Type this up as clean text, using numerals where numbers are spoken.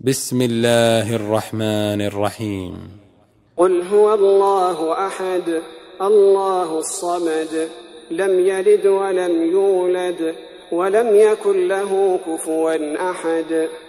بسم الله الرحمن الرحيم. قل هو الله أحد الله الصمد لم يلد ولم يولد ولم يكن له كفوا أحد.